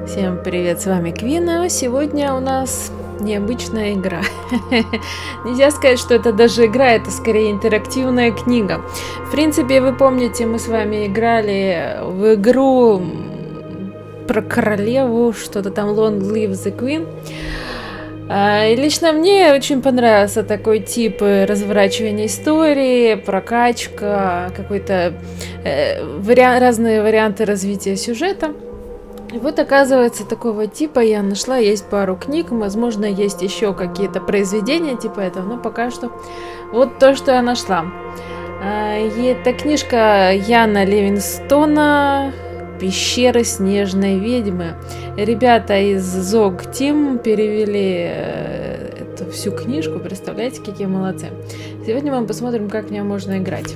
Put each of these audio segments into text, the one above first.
Всем привет, с вами Квина. Сегодня у нас необычная игра. Нельзя сказать, что это даже игра, это скорее интерактивная книга. В принципе, вы помните, мы с вами играли в игру про королеву, что-то там Long Live the Queen. И лично мне очень понравился такой тип разворачивания истории, прокачка, какой-то разные варианты развития сюжета. И вот, оказывается, такого типа я нашла, есть пару книг, возможно, есть еще какие-то произведения типа этого, но пока что вот то, что я нашла. Это книжка Яна Ливингстона «Пещера снежной ведьмы». Ребята из Zog Team перевели эту всю книжку, представляете, какие молодцы. Сегодня мы посмотрим, как в нее можно играть.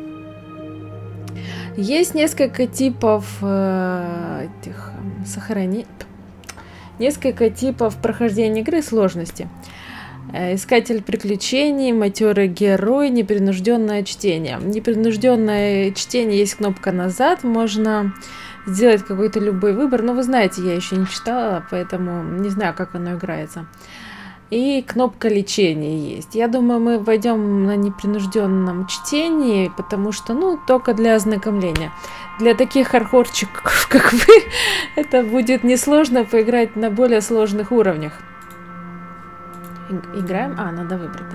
Есть несколько типов несколько типов прохождения игры сложности. Искатель приключений, матерый герой, непринужденное чтение. Непринужденное чтение, есть кнопка назад, можно сделать какой-то любой выбор, но вы знаете, я еще не читала, поэтому не знаю, как оно играется. И кнопка лечения есть. Я думаю, мы войдем на непринужденном чтении, потому что, только для ознакомления. Для таких хардкорчиков, как вы, это будет несложно поиграть на более сложных уровнях. Играем? Надо выбрать.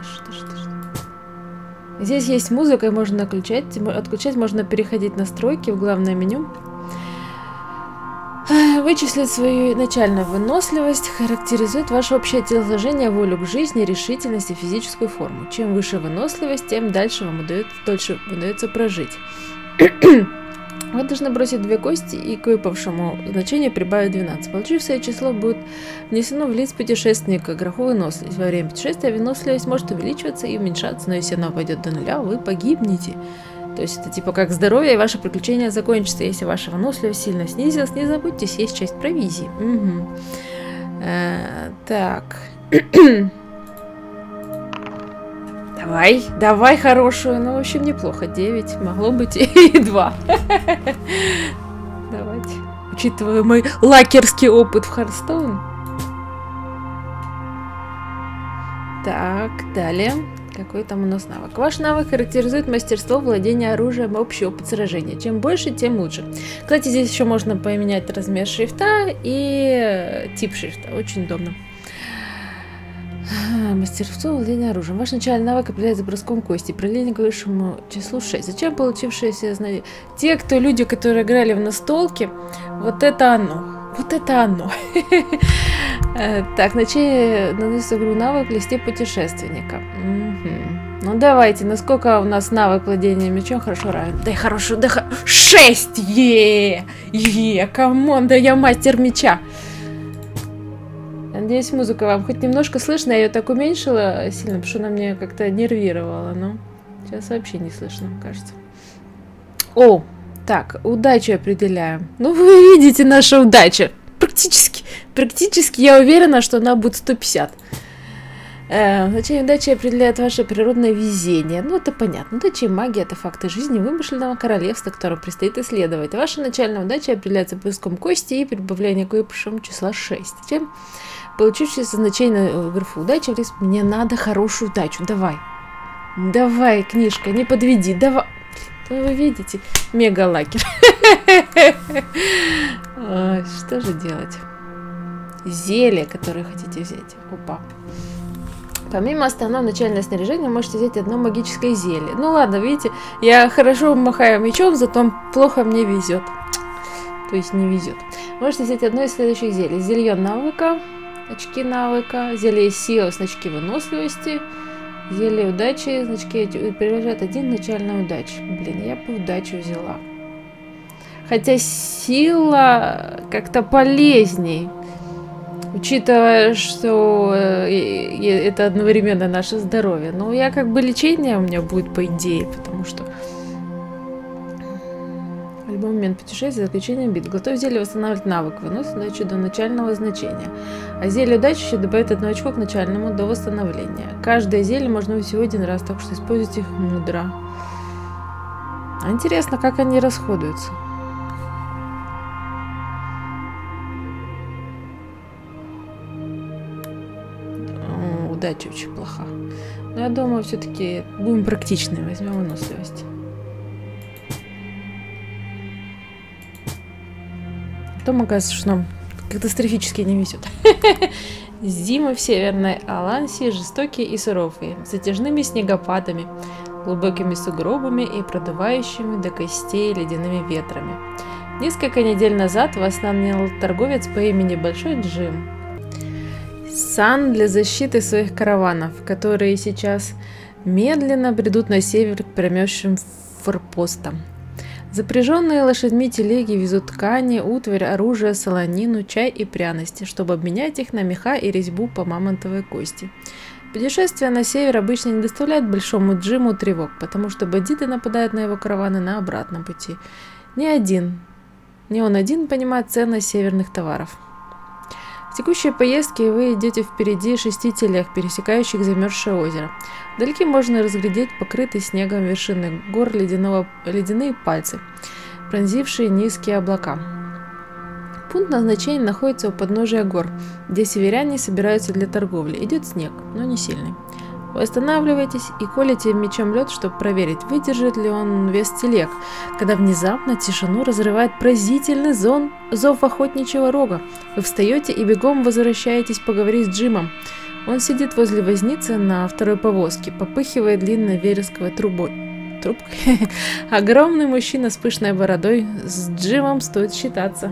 Здесь есть музыка, можно отключать, можно переходить настройки в главное меню. Вычислить свою начальную выносливость характеризует ваше общее телосложение, волю к жизни, решительность и физическую форму. Чем выше выносливость, тем дольше вам удается прожить. Вы должны бросить 2 кости и к выпавшему значению прибавить 12. Получившее число будет внесено в лист путешественника, графу выносливость. Во время путешествия выносливость может увеличиваться и уменьшаться, но если она пойдет до 0, вы погибнете. То есть это типа как здоровье, и ваше приключение закончится. Если ваша выносливость сильно снизилась, не забудьте съесть часть провизии. Угу. Так. Давай хорошую. В общем, неплохо. 9. Могло быть и 2. Давайте. Учитывая мой лакерский опыт в Hearthstone. Так, далее. Какой там у нас навык? Ваш навык характеризует мастерство владения оружием и общий опыт сражения. Чем больше, тем лучше. Кстати, здесь еще можно поменять размер шрифта и тип шрифта. Очень удобно. Мастерство владения оружием. Ваш начальный навык определяется броском кости. Продление к высшему числу 6. Зачем получившиеся знания? Люди, которые играли в настолки, вот это оно. Вот это оно. Так, наносит игру навык в листе путешественника. Ну давайте, насколько у нас навык владения мечом хорошо равен? Дай хорошо, 6! Камон, да я мастер меча. Надеюсь, музыка вам хоть немножко слышно. Я ее так уменьшила сильно, потому что она мне как-то нервировала. Но сейчас вообще не слышно, кажется. Так, удачу определяем. Вы видите нашу удачу. Практически я уверена, что она будет 150. Значение удачи определяет ваше природное везение. Это понятно. Удача и магия – это факты жизни вымышленного королевства, которое предстоит исследовать. Ваша начальная удача определяется бруском кости и прибавление к выпавшему числа 6. Чем получившееся значение в графу удачи, мне надо хорошую удачу. Давай, книжка, не подведи. Давай. Вы видите? Мега-лакер. Что же делать? Зелье, которое хотите взять. Опа. Помимо основного начального снаряжения, можете взять одно магическое зелье. Ладно, видите, я хорошо махаю мечом, зато плохо мне везет. То есть не везет. Можете взять одно из следующих зелий. Зелье навыка, очки навыка, зелье силы, значки выносливости, зелье удачи, значки приближают 1 начальной удачи. Я бы удачу взяла. Хотя сила как-то полезней. Учитывая, что это одновременно наше здоровье. Я лечение у меня будет по идее, потому что в любой момент путешествия, заключения бит. Готовь зелье восстанавливать навык, выносит удачу до начального значения. А зелье удачи еще добавит 1 очко к начальному до восстановления. Каждое зелье можно взять всего 1 раз, так что используйте их мудро. Интересно, как они расходуются. удача очень плоха. Но я думаю, все-таки будем практичны, возьмем выносливость. Потом оказывается, что нам катастрофически не везет. Зимы в Северной Алансии жестокие и суровые, с затяжными снегопадами, глубокими сугробами и продувающими до костей ледяными ветрами. Несколько недель назад вас нанял торговец по имени Большой Джим Сан для защиты своих караванов, которые сейчас медленно бредут на север к промерзшим форпостам. Запряженные лошадьми телеги везут ткани, утварь, оружие, солонину, чай и пряности, чтобы обменять их на меха и резьбу по мамонтовой кости. Путешествие на север обычно не доставляет Большому Джиму тревог, потому что бандиты нападают на его караваны на обратном пути. Не он один понимает ценность северных товаров. В текущей поездке вы идете впереди 6 телег, пересекающих замерзшее озеро. Вдалеке можно разглядеть покрытые снегом вершины гор ледяные пальцы, пронзившие низкие облака. Пункт назначения находится у подножия гор, где северяне собираются для торговли. Идет снег, но не сильный. Вы останавливаетесь и колите мечом лед, чтобы проверить, выдержит ли он вес телег, когда внезапно тишину разрывает пронзительный зов охотничьего рога. Вы встаете и бегом возвращаетесь поговорить с Джимом. Он сидит возле возницы на второй повозке, попыхивая длинной вересковой трубкой. Огромный мужчина с пышной бородой, с Джимом стоит считаться.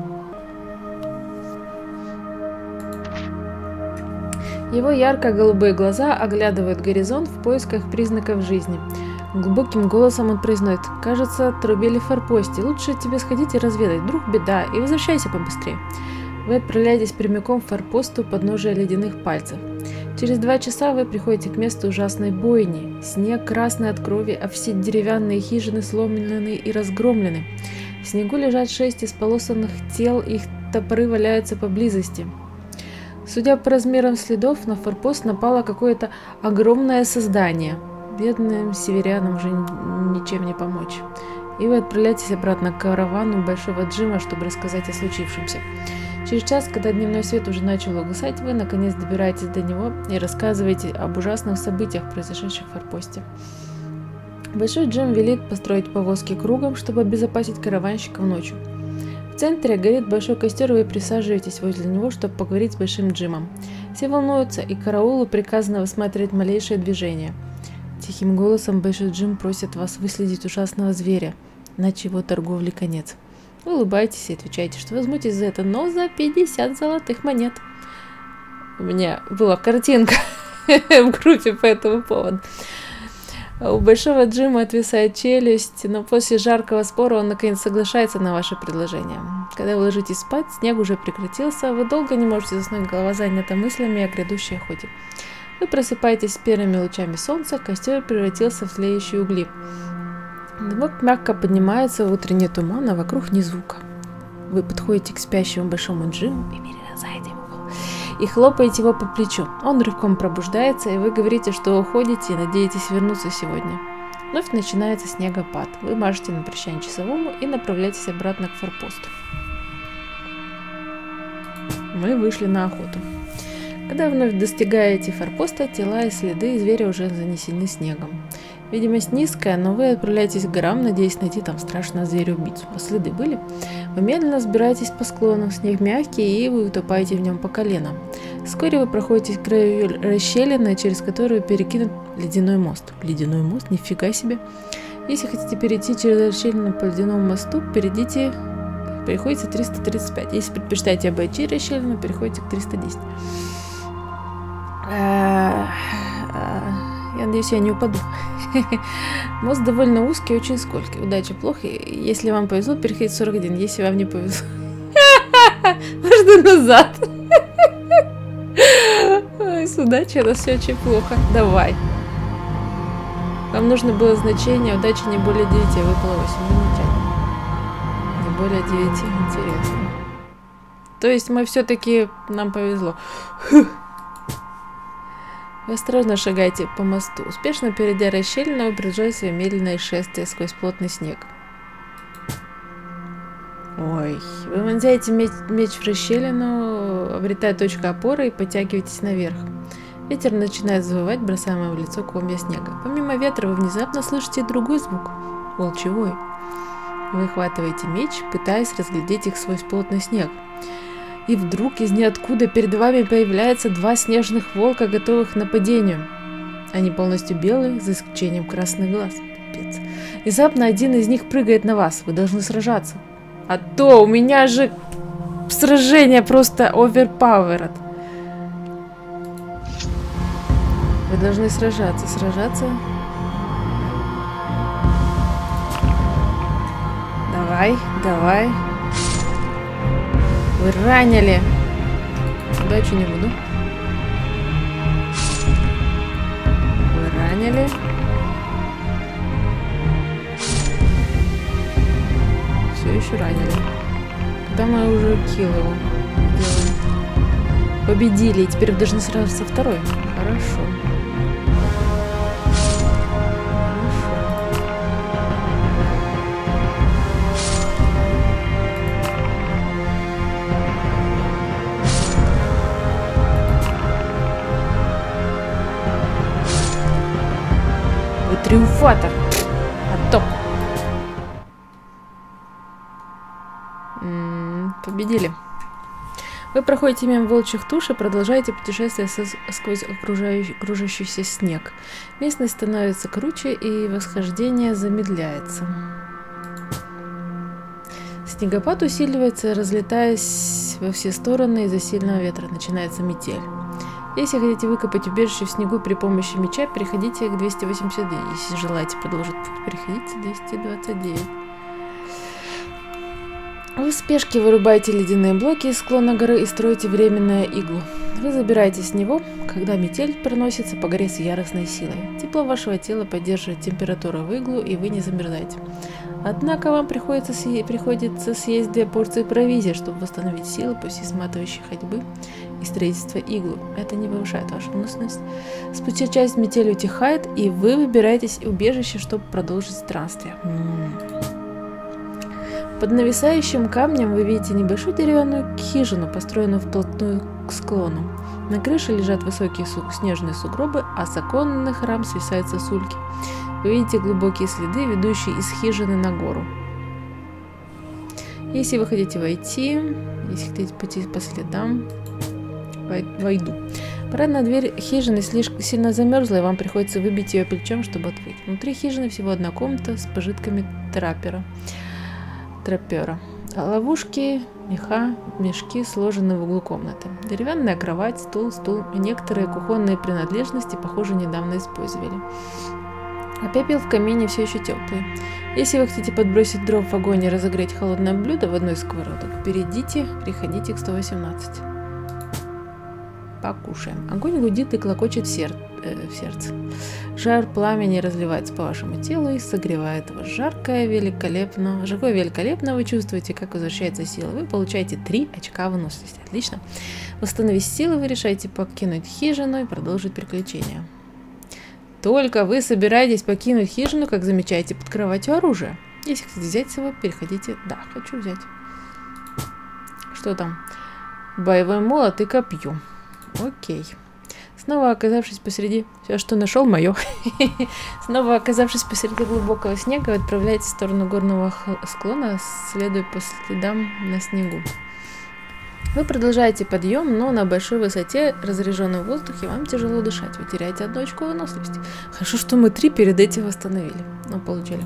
Его ярко-голубые глаза оглядывают горизонт в поисках признаков жизни. Глубоким голосом он произносит: «Кажется, отрубили в форпосте. Лучше тебе сходить и разведать. Вдруг беда. И возвращайся побыстрее». Вы отправляетесь прямиком в форпост у подножия ледяных пальцев. Через 2 часа вы приходите к месту ужасной бойни. Снег красный от крови, а все деревянные хижины сломлены и разгромлены. В снегу лежат 6 исполосанных тел, их топоры валяются поблизости. Судя по размерам следов, на форпост напало какое-то огромное создание. Бедным северянам уже ничем не помочь. И вы отправляетесь обратно к каравану Большого Джима, чтобы рассказать о случившемся. Через час, когда дневной свет уже начал угасать, вы наконец добираетесь до него и рассказываете об ужасных событиях, произошедших в форпосте. Большой Джим велит построить повозки кругом, чтобы обезопасить караванщиков ночью. В центре горит большой костер, и вы присаживаетесь возле него, чтобы поговорить с Большим Джимом. Все волнуются, и караулу приказано высматривать малейшее движение. Тихим голосом Большой Джим просит вас выследить ужасного зверя, иначе его торговли конец. Вы улыбаетесь и отвечаете, что возьметесь за это, но за 50 золотых монет. У меня была картинка в группе по этому поводу. У Большого Джима отвисает челюсть, но после жаркого спора он наконец соглашается на ваше предложение. Когда вы ложитесь спать, снег уже прекратился, вы долго не можете заснуть, голова занята мыслями о грядущей охоте. Вы просыпаетесь с первыми лучами солнца, костер превратился в тлеющие угли. Дымок мягко поднимается в утренний туман, а вокруг ни звука. Вы подходите к спящему Большому Джиму и перерезаете ему голову и хлопаете его по плечу. Он рывком пробуждается, и вы говорите, что уходите и надеетесь вернуться сегодня. Вновь начинается снегопад. Вы машете на прощание часовому и направляетесь обратно к форпосту. Мы вышли на охоту. Когда вы вновь достигаете форпоста, тела и следы зверя уже занесены снегом. Видимость низкая, но вы отправляетесь к горам, надеясь найти там страшного зверя-убийцу. Следы были? Вы медленно взбираетесь по склонам, снег мягкий, и вы утопаете в нем по колено. Вскоре вы проходите к краю расщелины, через которую перекинут ледяной мост. Ледяной мост? Нифига себе! Если хотите перейти через расщелину по ледяному мосту, переходите 335. Если предпочитаете обойти расщелину, переходите к 310. Я надеюсь, я не упаду. Мост довольно узкий и очень скользкий. Удача плохо. Если вам повезло, переходите 41. Если вам не повезло, можно назад. С удачей у нас все очень плохо. Давай. Вам нужно было значение удачи не более 9, выпало 8. Замечательно. Не более 9. Интересно. То есть мы все-таки, нам повезло. Вы осторожно шагаете по мосту. Успешно перейдя расщелину, вы продолжаете свое медленное шествие сквозь плотный снег. Ой. Вы вонзаете меч в расщелину, обретая точку опоры и подтягиваетесь наверх. Ветер начинает завывать, бросая в лицо комья снега. Помимо ветра вы внезапно слышите другой звук – волчий вой. Вы выхватываете меч, пытаясь разглядеть их сквозь плотный снег. И вдруг из ниоткуда перед вами появляются два снежных волка, готовых к нападению. Они полностью белые, за исключением красных глаз. Пипец. Внезапно один из них прыгает на вас. Вы должны сражаться. А то у меня же сражение просто overpowered. Вы должны сражаться. Давай. Вы ранили. Удачи не буду. Вы ранили. Все еще ранили. Когда мы уже килл его делаем. Победили. И теперь должны сразиться со второй. Хорошо. Триумфатор. А топ. Победили. Вы проходите мимо волчьих туш и продолжаете путешествие сквозь кружащийся снег. Местность становится круче, и восхождение замедляется. Снегопад усиливается, разлетаясь во все стороны из-за сильного ветра. Начинается метель. Если хотите выкопать убежище в снегу при помощи меча, переходите к 289. Если желаете продолжить путь, переходите к 229. Вы в спешке вырубаете ледяные блоки из склона горы и строите временное иглу. Вы забираетесь с него, когда метель проносится по горе с яростной силой. Тепло вашего тела поддерживает температуру в иглу, и вы не замерзаете. Однако вам приходится съесть 2 порции провизии, чтобы восстановить силы после сматывающей ходьбы и строительства иглу. Это не повышает вашу выносливость. Спустя часть метель утихает, и вы выбираетесь в убежище, чтобы продолжить странствие. Под нависающим камнем вы видите небольшую деревянную хижину, построенную вплотную к склону. На крыше лежат высокие снежные сугробы, а с оконных рам свисают сосульки. Вы видите глубокие следы, ведущие из хижины на гору. Если вы хотите войти, если хотите пойти по следам, войду. Парадная дверь хижины слишком сильно замерзла, и вам приходится выбить ее плечом, чтобы открыть. Внутри хижины всего одна комната с пожитками трапера. Ловушки, меха, мешки сложены в углу комнаты. Деревянная кровать, стул и некоторые кухонные принадлежности, похоже, недавно использовали. А пепел в камине все еще теплый. Если вы хотите подбросить дров в огонь и разогреть холодное блюдо в одной из сковородок, переходите к 118. Покушаем. Огонь гудит и клокочет в сердце. Жар пламени разливается по вашему телу и согревает его. Жаркое великолепно. Вы чувствуете, как возвращается сила. Вы получаете 3 очка выносливости. Отлично. Восстановив силы, вы решаете покинуть хижину и продолжить приключения. Только вы собираетесь покинуть хижину, как замечаете под кроватью оружие. Если хотите взять его, переходите. Да, хочу взять. Что там? Боевой молот и копье. Окей. Снова оказавшись посреди... Все, что нашел, мое. Снова оказавшись посреди глубокого снега, вы отправляетесь в сторону горного склона, следуя по следам на снегу. Вы продолжаете подъем, но на большой высоте, разряженном воздухе, вам тяжело дышать. Вы теряете 1 очко выносливости. Хорошо, что мы 3 перед этим восстановили. Ну, получили.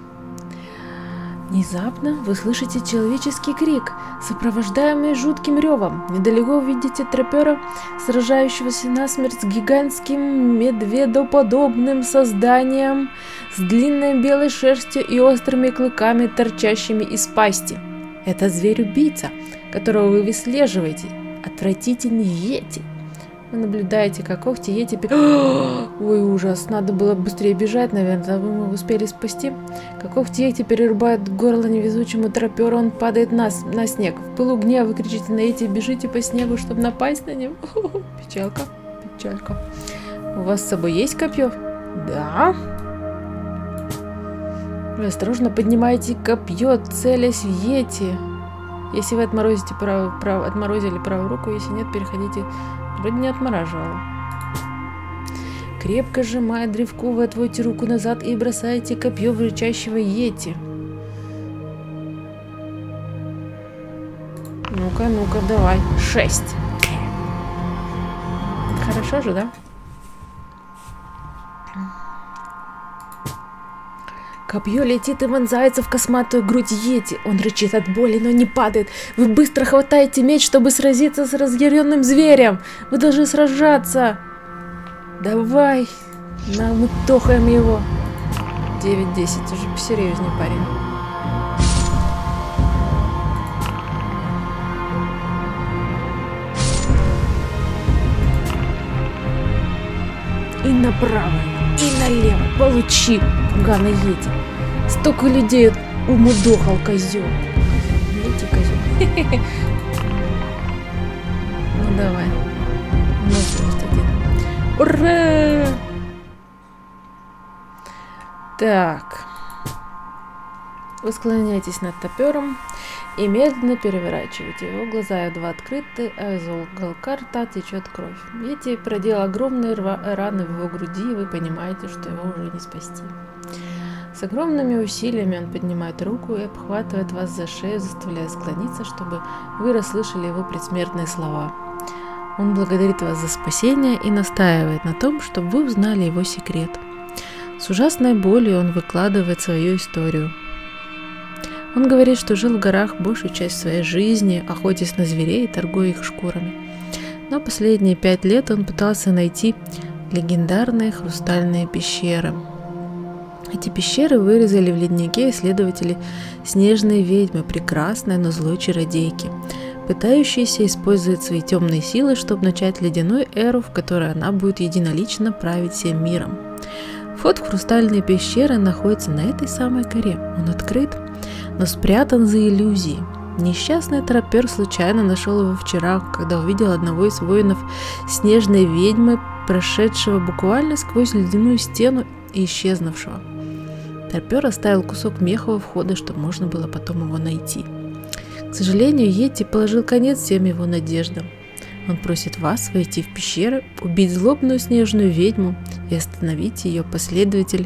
Внезапно вы слышите человеческий крик, сопровождаемый жутким ревом. Недалеко видите трапера, сражающегося насмерть с гигантским медведоподобным созданием с длинной белой шерстью и острыми клыками, торчащими из пасти. Это зверь-убийца, которого вы выслеживаете. Отвратительный йети. Вы наблюдаете, как когти йети... Ой, ужас, надо было быстрее бежать, наверное, мы успели спасти. Как когти йети перерубают горло невезучему траперу, он падает на снег. В пылу гнева вы кричите на йети, бежите по снегу, чтобы напасть на него. Печалька, печалька. У вас с собой есть копье? Да. Вы осторожно поднимаете копье, целясь в йети. Если вы отморозили правую руку, если нет, переходите... Вроде не отмораживала. Крепко сжимая древко, вы отводите руку назад и бросаете копье в рычащего йети. Ну-ка, ну-ка, давай. 6. Хорошо же, да? Копье летит и вонзается в косматую грудь йети. Он рычит от боли, но не падает. Вы быстро хватаете меч, чтобы сразиться с разъяренным зверем. Вы должны сражаться. Давай. Мы тохаем его. 9-10. Уже посерьезнее, парень. И направо, и налево. Получи, поганый йети. Столько людей умудохал козел. Видите, козел? Ну давай. 0-1. Ура! Так. Вы склоняетесь над топером и медленно переворачиваете его. Глаза едва открыты, а из уголка рта течет кровь. Йети проделал огромные раны в его груди, и вы понимаете, что его уже не спасти. С огромными усилиями он поднимает руку и обхватывает вас за шею, заставляя склониться, чтобы вы расслышали его предсмертные слова. Он благодарит вас за спасение и настаивает на том, чтобы вы узнали его секрет. С ужасной болью он выкладывает свою историю. Он говорит, что жил в горах большую часть своей жизни, охотясь на зверей и торгуя их шкурами. Но последние 5 лет он пытался найти легендарные хрустальные пещеры. Эти пещеры вырезали в леднике исследователи снежной ведьмы, прекрасной, но злой чародейки, пытающейся использовать свои темные силы, чтобы начать ледяную эру, в которой она будет единолично править всем миром. Вход в хрустальные пещеры находится на этой самой горе. Он открыт, но спрятан за иллюзией. Несчастный тропер случайно нашел его вчера, когда увидел одного из воинов снежной ведьмы, прошедшего буквально сквозь ледяную стену и исчезнувшего. Тропер оставил кусок меха у входа, чтобы можно было потом его найти. К сожалению, йети положил конец всем его надеждам. Он просит вас войти в пещеру, убить злобную снежную ведьму и оставить ее последователь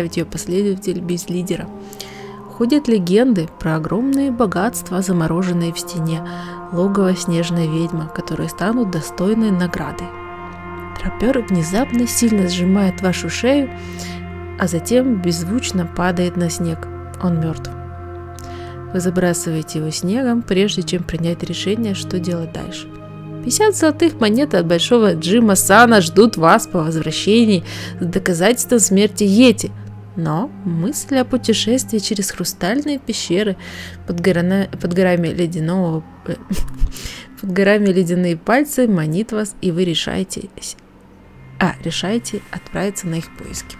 без лидера. Ходят легенды про огромные богатства, замороженные в стене логова снежной ведьмы, которые станут достойной наградой. Тропер внезапно сильно сжимает вашу шею, а затем беззвучно падает на снег. Он мертв. Вы забрасываете его снегом, прежде чем принять решение, что делать дальше. 50 золотых монет от Большого Джима Сана ждут вас по возвращении с доказательством смерти йети. Но мысль о путешествии через хрустальные пещеры под горами ледяные пальцы манит вас, и вы решаете отправиться на их поиски.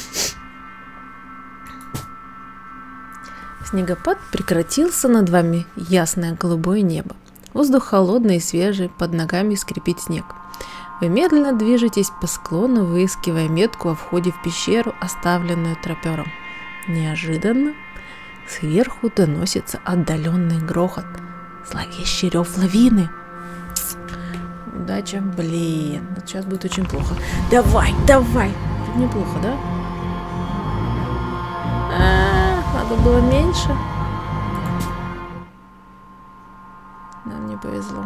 Снегопад прекратился, над вами ясное голубое небо. Воздух холодный и свежий, под ногами скрипит снег. Вы медленно движетесь по склону, выискивая метку о входе в пещеру, оставленную тропером. Неожиданно сверху доносится отдаленный грохот. Зловещий рев лавины. Удача, блин, вот сейчас будет очень плохо. Давай! Тут неплохо, да? Надо было меньше. Нам не повезло.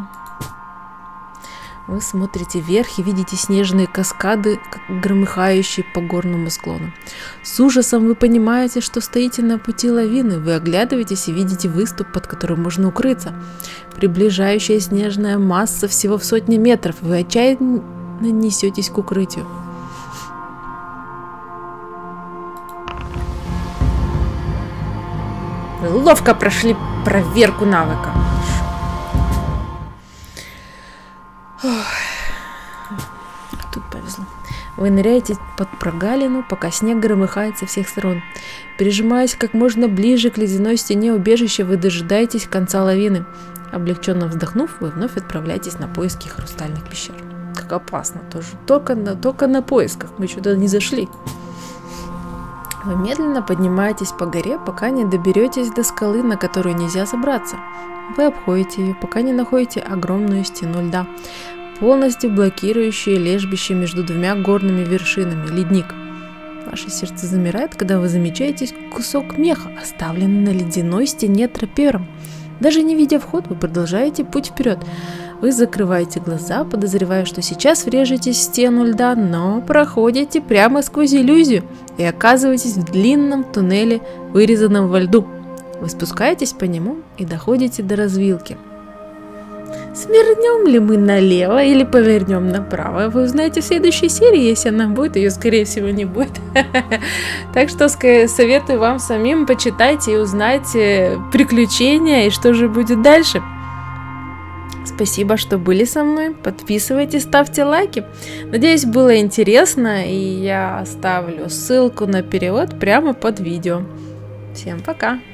Вы смотрите вверх и видите снежные каскады, громыхающие по горному склону. С ужасом вы понимаете, что стоите на пути лавины. Вы оглядываетесь и видите выступ, под которым можно укрыться. Приближающая снежная масса всего в сотни метров. Вы отчаянно несетесь к укрытию. Вы ловко прошли проверку навыка. Тут повезло. Вы ныряете под прогалину, пока снег громыхает со всех сторон. Прижимаясь как можно ближе к ледяной стене убежища, вы дожидаетесь конца лавины. Облегченно вздохнув, вы вновь отправляетесь на поиски хрустальных пещер. Как опасно тоже. Только на поисках. Мы еще туда не зашли. Вы медленно поднимаетесь по горе, пока не доберетесь до скалы, на которую нельзя забраться. Вы обходите ее, пока не находите огромную стену льда. полностью блокирующее лежбище между двумя горными вершинами – ледник. Ваше сердце замирает, когда вы замечаете кусок меха, оставленный на ледяной стене трапером. Даже не видя вход, вы продолжаете путь вперед. Вы закрываете глаза, подозревая, что сейчас врежетесь в стену льда, но проходите прямо сквозь иллюзию и оказываетесь в длинном туннеле, вырезанном во льду. Вы спускаетесь по нему и доходите до развилки. Свернем ли мы налево или повернем направо, вы узнаете в следующей серии, если она будет, ее скорее всего не будет. Так что советую вам самим почитайте и узнайте приключения и что же будет дальше. Спасибо, что были со мной. Подписывайтесь, ставьте лайки. Надеюсь, было интересно, и я оставлю ссылку на перевод прямо под видео. Всем пока!